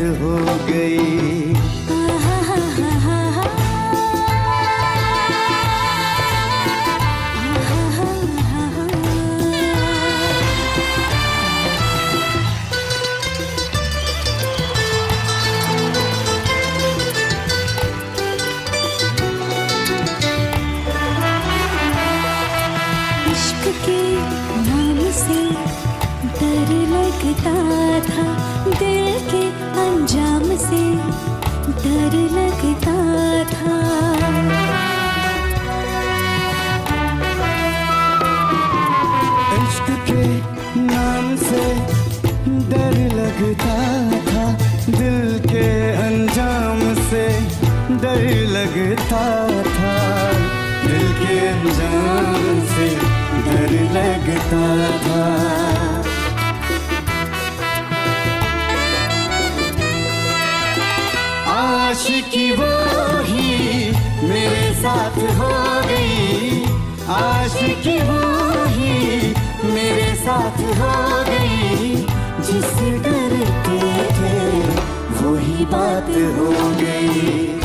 हो गई। इश्क के नाम से डर लगता था, दिल के अंजाम से डर लगता था। इश्क के नाम से डर लगता था, दिल के अंजाम से डर लगता था, दिल के अंजाम से डर लगता था। आशिकी वो ही मेरे साथ हो गई, आशिकी वो ही मेरे साथ हो गई, जिस डरते थे वही बात हो गई।